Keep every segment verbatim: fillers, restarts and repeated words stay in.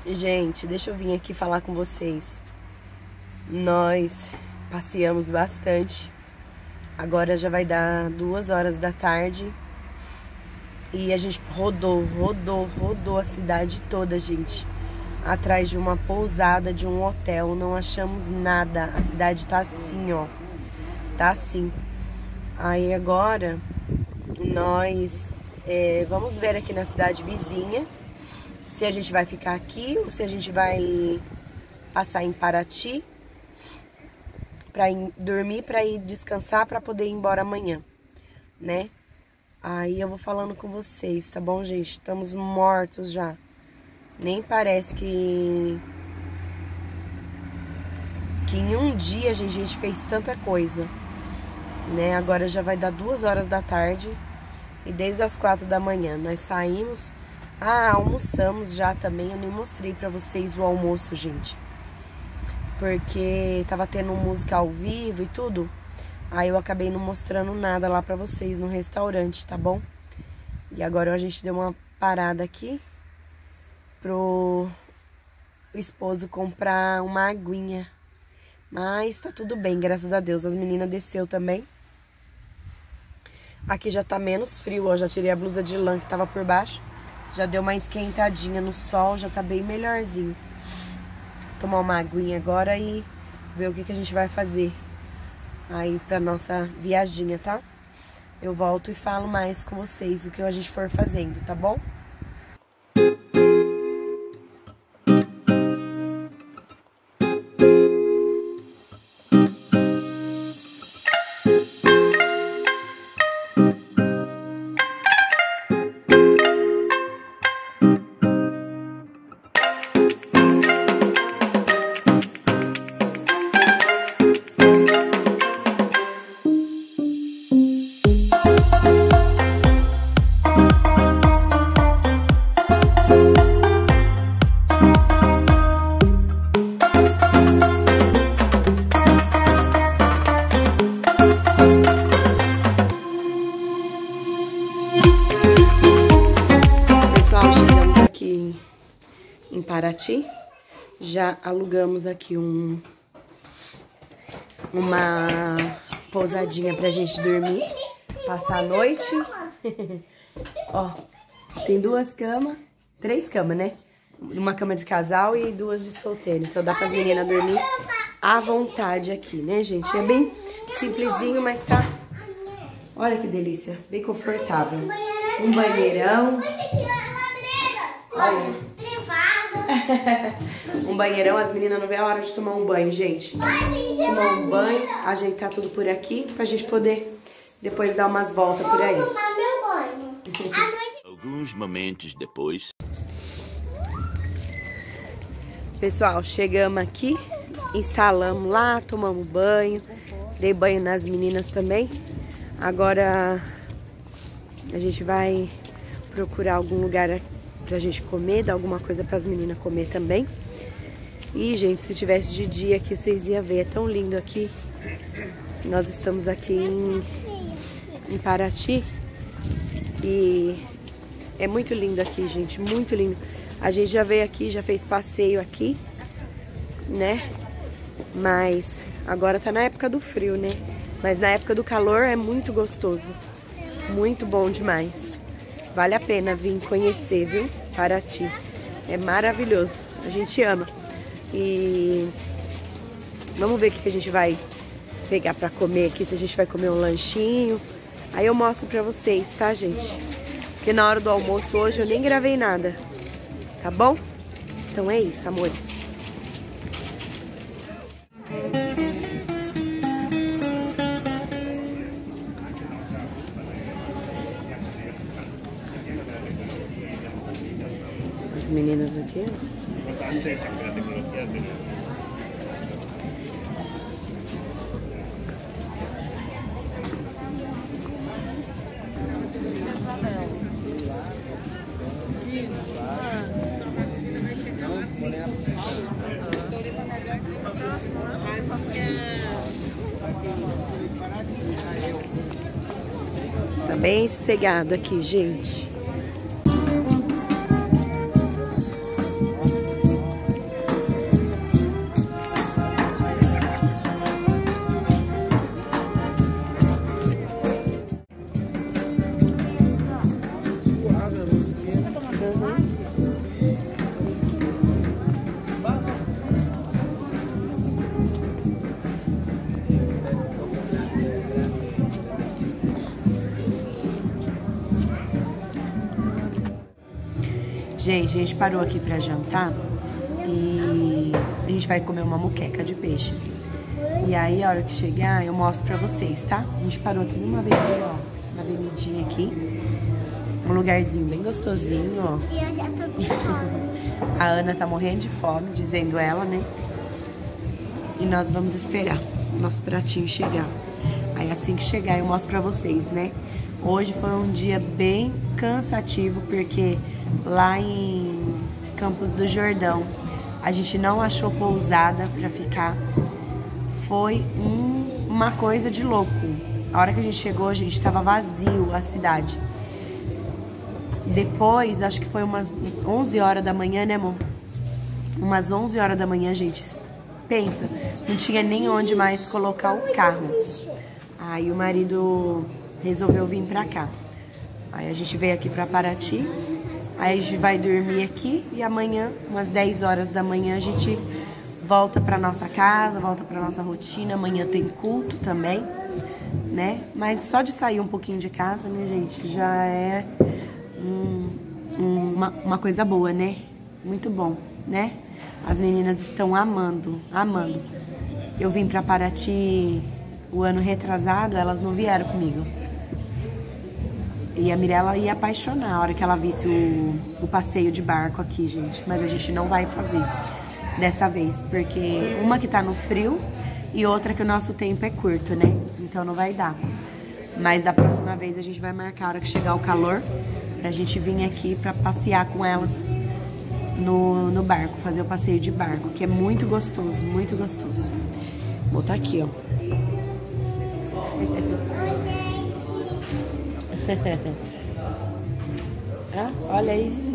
Gente, deixa eu vir aqui falar com vocês. Nós passeamos bastante. Agora já vai dar duas horas da tarde. E a gente rodou, rodou, rodou a cidade toda, gente. Atrás de uma pousada, de um hotel. Não achamos nada. A cidade tá assim, ó. Tá assim. Aí agora, nós é, vamos ver aqui na cidade vizinha se a gente vai ficar aqui ou se a gente vai passar em Paraty pra ir dormir, pra ir descansar, pra poder ir embora amanhã, né? Aí eu vou falando com vocês, tá bom, gente? Estamos mortos já. Nem parece que... Que em um dia, gente, a gente fez tanta coisa, né? Agora já vai dar duas horas da tarde e desde as quatro da manhã nós saímos... Ah, almoçamos já também. Eu nem mostrei pra vocês o almoço, gente. Porque tava tendo música ao vivo e tudo. Aí eu acabei não mostrando nada lá pra vocês no restaurante, tá bom? E agora a gente deu uma parada aqui pro esposo comprar uma aguinha. Mas tá tudo bem, graças a Deus. As meninas desceu também. Aqui já tá menos frio, ó. Já tirei a blusa de lã que tava por baixo. Já deu uma esquentadinha no sol, já tá bem melhorzinho. Tomar uma aguinha agora e ver o que, que a gente vai fazer aí pra nossa viaginha, tá? Eu volto e falo mais com vocês o que a gente for fazendo, tá bom? Em Paraty, já alugamos aqui um uma pousadinha pra gente dormir, passar a noite. Ó, tem duas camas, três camas, né? Uma cama de casal e duas de solteiro. Então dá pras meninas dormir à vontade aqui, né, gente? É bem simplesinho, mas tá... Olha que delícia, bem confortável. Um banheirão. Olha. Um banheirão, as meninas não vê a hora de tomar um banho, gente. Tomar um banho, ajeitar tudo por aqui, pra gente poder depois dar umas voltas por aí. Alguns momentos depois. Pessoal, chegamos aqui, instalamos lá, tomamos banho, dei banho nas meninas também. Agora a gente vai procurar algum lugar aqui pra gente comer, dar alguma coisa pras meninas comer também. E, gente, se tivesse de dia aqui, vocês iam ver. É tão lindo aqui. Nós estamos aqui em, em Paraty. E é muito lindo aqui, gente. Muito lindo. A gente já veio aqui, já fez passeio aqui, né? Mas agora tá na época do frio, né? Mas na época do calor é muito gostoso. Muito bom demais. Vale a pena vir conhecer, viu? Paraty. É maravilhoso. A gente ama. E vamos ver o que a gente vai pegar pra comer aqui. Se a gente vai comer um lanchinho. Aí eu mostro pra vocês, tá, gente? Porque na hora do almoço hoje eu nem gravei nada. Tá bom? Então é isso, amores. As meninas aqui, ó. Tá bem sossegado aqui, gente. Gente, a gente parou aqui pra jantar e a gente vai comer uma moqueca de peixe. E aí, a hora que chegar, eu mostro pra vocês, tá? A gente parou aqui numa avenida, ó, na avenidinha aqui. Um lugarzinho bem gostosinho, ó. E eu já tô com fome. A Ana tá morrendo de fome, dizendo ela, né? E nós vamos esperar o nosso pratinho chegar. Aí assim que chegar eu mostro pra vocês, né? Hoje foi um dia bem cansativo, porque lá em Campos do Jordão a gente não achou pousada pra ficar. Foi um, uma coisa de louco. A hora que a gente chegou, gente, tava vazio a cidade. Depois, acho que foi umas onze horas da manhã, né, amor? Umas onze horas da manhã, gente. Pensa, não tinha nem onde mais colocar o carro. Aí o marido resolveu vir pra cá. Aí a gente veio aqui pra Paraty. Aí a gente vai dormir aqui e amanhã, umas dez horas da manhã, a gente volta pra nossa casa, volta pra nossa rotina. Amanhã tem culto também, né? Mas só de sair um pouquinho de casa, né, gente, já é um, um, uma, uma coisa boa, né? Muito bom, né? As meninas estão amando, amando. Eu vim pra Paraty o ano retrasado, elas não vieram comigo. E a Mirella ia apaixonar a hora que ela visse o, o passeio de barco aqui, gente. Mas a gente não vai fazer dessa vez, porque uma que tá no frio e outra que o nosso tempo é curto, né? Então não vai dar. Mas da próxima vez a gente vai marcar a hora que chegar o calor, pra gente vir aqui pra passear com elas no, no barco, fazer o passeio de barco, que é muito gostoso, muito gostoso. Vou botar aqui, ó. Ah, olha isso.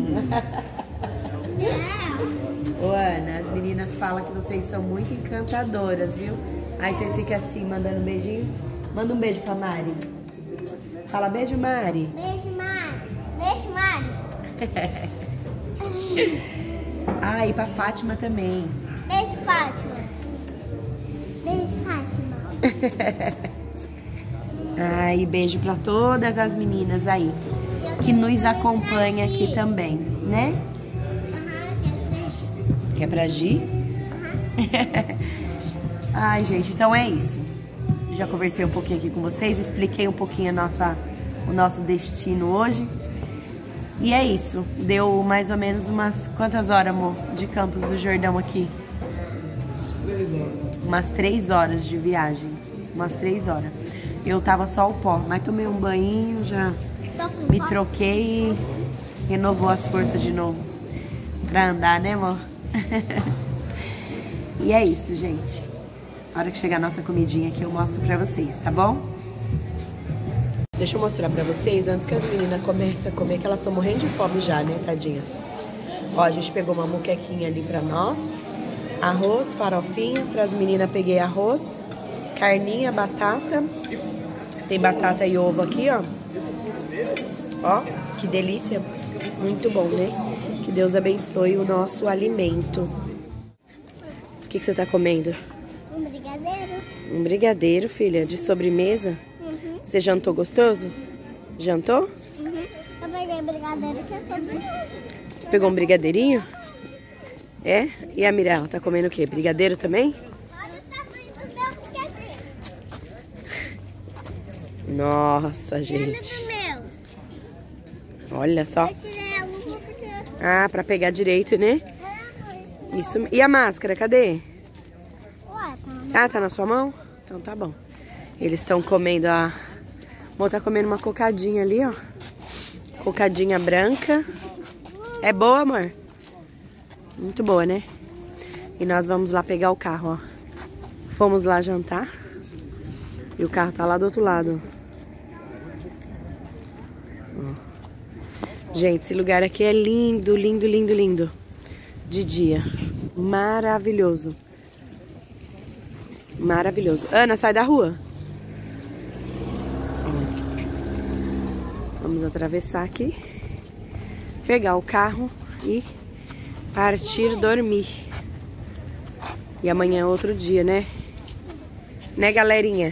Ô, Ana, as meninas falam que vocês são muito encantadoras, viu? Aí vocês ficam assim, mandando um beijinho. Manda um beijo pra Mari. Fala beijo, Mari. Beijo, Mari. Beijo, Mari. Ah, e pra Fátima também. Beijo, Fátima. Beijo, Fátima. Ah, e beijo pra todas as meninas aí que nos acompanham aqui também, né? Aham, Quer pra Gi? Aham. Ai, gente, então é isso. Já conversei um pouquinho aqui com vocês, expliquei um pouquinho a nossa, o nosso destino hoje. E é isso. Deu mais ou menos umas... Quantas horas, amor, de Campos do Jordão aqui? Umas três horas. Umas três horas de viagem. Umas três horas. Eu tava só o pó, mas tomei um banho, já me troquei e renovou as forças de novo pra andar, né, amor? E é isso, gente. A hora que chegar a nossa comidinha aqui eu mostro pra vocês, tá bom? Deixa eu mostrar pra vocês, antes que as meninas comecem a comer, que elas estão morrendo de fome já, né, tadinhas? Ó, a gente pegou uma moquequinha ali pra nós, arroz, farofinha, pras meninas peguei arroz, carninha, batata, tem batata e ovo aqui, ó. Ó, que delícia, muito bom, né? Que Deus abençoe o nosso alimento. O que, que você tá comendo? Um brigadeiro. Um brigadeiro, filha, de sobremesa? Uhum. Você jantou gostoso? Jantou? Uhum. Eu peguei brigadeiro que é sobremesa. Você pegou um brigadeirinho? É? E a Mirella tá comendo o quê? Brigadeiro também? Olha o tamanho do meu brigadeiro. Nossa, gente. Olha o meu. Olha só. Eu tirei a luva porque... Ah, pra pegar direito, né? Isso. E a máscara, cadê? Ué, tá. Ah, tá na sua mão? Então tá bom. Eles estão comendo a... Vou tá comendo uma cocadinha ali, ó. Cocadinha branca. É boa, amor? Muito boa, né? E nós vamos lá pegar o carro, ó. Fomos lá jantar. E o carro tá lá do outro lado. Ó. Gente, esse lugar aqui é lindo, lindo, lindo, lindo. De dia. Maravilhoso. Maravilhoso. Ana, sai da rua. Vamos atravessar aqui. Pegar o carro e partir dormir. E amanhã é outro dia, né? Né, galerinha?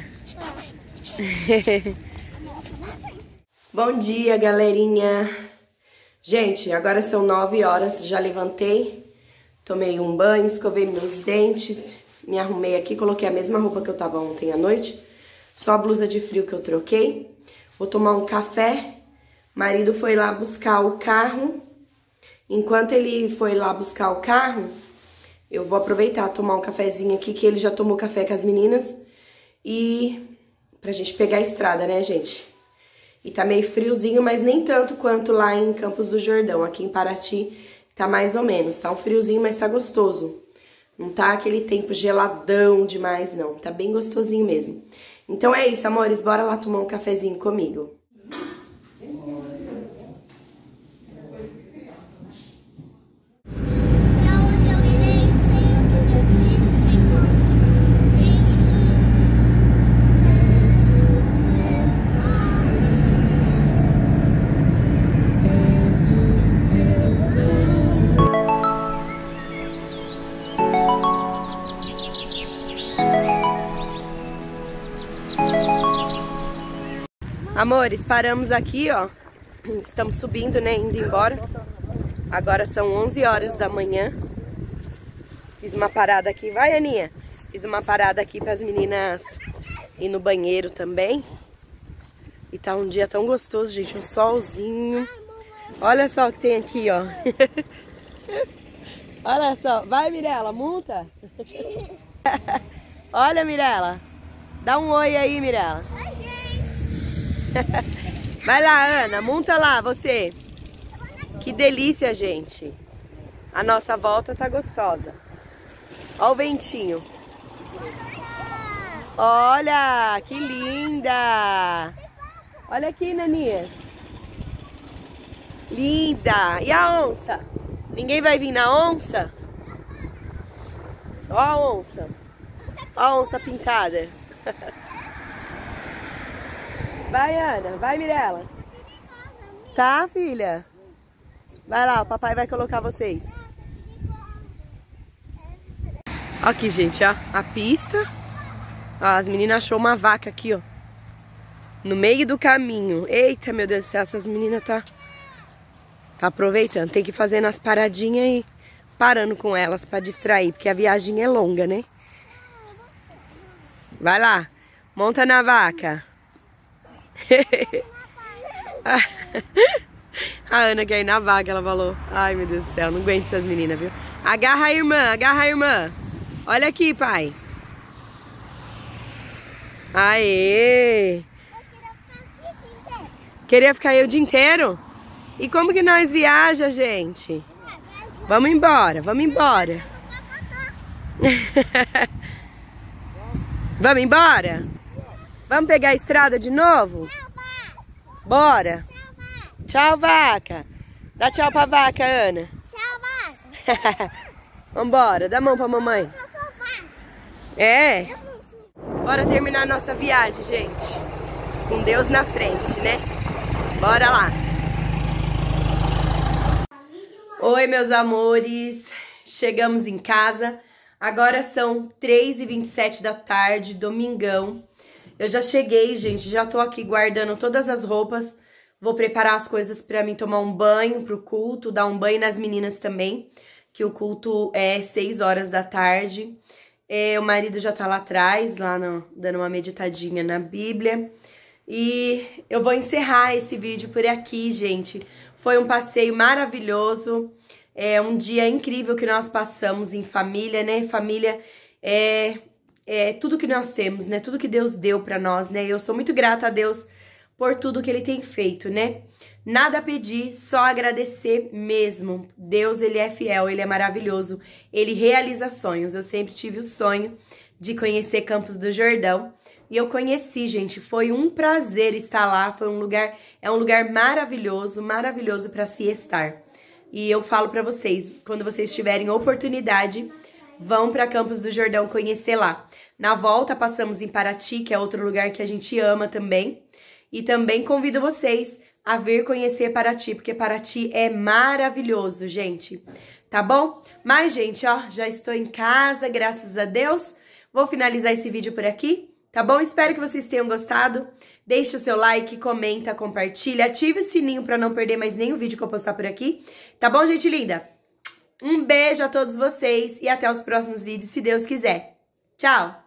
Bom dia, galerinha. Gente, agora são nove horas, já levantei, tomei um banho, escovei meus dentes, me arrumei aqui, coloquei a mesma roupa que eu tava ontem à noite, só a blusa de frio que eu troquei. Vou tomar um café. Marido foi lá buscar o carro. Enquanto ele foi lá buscar o carro, eu vou aproveitar tomar um cafezinho aqui, que ele já tomou café com as meninas. E pra gente pegar a estrada, né, gente? E tá meio friozinho, mas nem tanto quanto lá em Campos do Jordão. Aqui em Paraty tá mais ou menos. Tá um friozinho, mas tá gostoso. Não tá aquele tempo geladão demais, não. Tá bem gostosinho mesmo. Então é isso, amores. Bora lá tomar um cafezinho comigo. Amores, paramos aqui, ó. Estamos subindo, né? Indo embora. Agora são onze horas da manhã. Fiz uma parada aqui. Vai, Aninha. Fiz uma parada aqui para as meninas ir no banheiro também. E tá um dia tão gostoso, gente. Um solzinho. Olha só o que tem aqui, ó. Olha só. Vai, Mirella, monta. Olha, Mirella. Dá um oi aí, Mirella. Vai lá, Ana, monta lá, você. Que delícia, gente. A nossa volta tá gostosa. Ó o ventinho. Olha, que linda. Olha aqui, Naninha. Linda. E a onça? Ninguém vai vir na onça? Ó a onça. Ó a onça pintada. Vai, Ana. Vai, Mirella. Tá, filha? Vai lá, o papai vai colocar vocês. Aqui, gente, ó. A pista. Ó, as meninas achou uma vaca aqui, ó. No meio do caminho. Eita, meu Deus do céu, essas meninas tá... Tá aproveitando. Tem que fazer nas paradinhas e parando com elas pra distrair. Porque a viagem é longa, né? Vai lá. Monta na vaca. A Ana quer ir na vaca, ela falou. Ai, meu Deus do céu, não aguento essas meninas, viu? Agarra a irmã, agarra a irmã. Olha aqui, pai. Aê! Queria ficar aí o dia inteiro? E como que nós viaja, gente? Vamos embora, vamos embora. Vamos embora? Vamos pegar a estrada de novo? Bora. Tchau, vaca. Dá tchau pra vaca, Ana. Tchau, vaca. Vambora, dá a mão pra mamãe. É. Bora terminar a nossa viagem, gente. Com Deus na frente, né? Bora lá. Oi, meus amores. Chegamos em casa. Agora são três e vinte e sete da tarde, domingão. Eu já cheguei, gente, já tô aqui guardando todas as roupas. Vou preparar as coisas pra mim tomar um banho pro culto, dar um banho nas meninas também, que o culto é seis horas da tarde. É, o marido já tá lá atrás, lá no, dando uma meditadinha na Bíblia. E eu vou encerrar esse vídeo por aqui, gente. Foi um passeio maravilhoso, é um dia incrível que nós passamos em família, né? Família é... É tudo que nós temos, né? Tudo que Deus deu pra nós, né? Eu sou muito grata a Deus por tudo que Ele tem feito, né? Nada a pedir, só agradecer mesmo. Deus, Ele é fiel, Ele é maravilhoso. Ele realiza sonhos. Eu sempre tive o sonho de conhecer Campos do Jordão. E eu conheci, gente. Foi um prazer estar lá. Foi um lugar... É um lugar maravilhoso, maravilhoso pra se estar. E eu falo pra vocês, quando vocês tiverem oportunidade... Vão para Campos do Jordão conhecer lá. Na volta passamos em Paraty, que é outro lugar que a gente ama também. E também convido vocês a vir conhecer Paraty, porque Paraty é maravilhoso, gente. Tá bom? Mas, gente, ó, já estou em casa, graças a Deus. Vou finalizar esse vídeo por aqui. tá bom? Espero que vocês tenham gostado. Deixa o seu like, comenta, compartilha, ative o sininho pra não perder mais nenhum vídeo que eu postar por aqui. Tá bom, gente linda? Um beijo a todos vocês e até os próximos vídeos, se Deus quiser. Tchau!